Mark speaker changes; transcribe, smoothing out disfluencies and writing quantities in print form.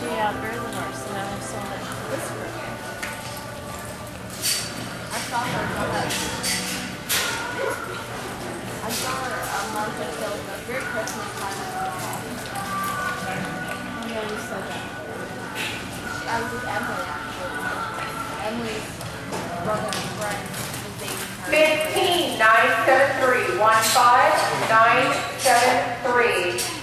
Speaker 1: Yeah, very diverse. And I have so much this for you. I saw her on that. I saw her a month ago, very Christmas time at the mall. Oh yeah, you said that. I was with Emily actually. Emily's brother and friend was dating her.
Speaker 2: 15, 973, 15, 973.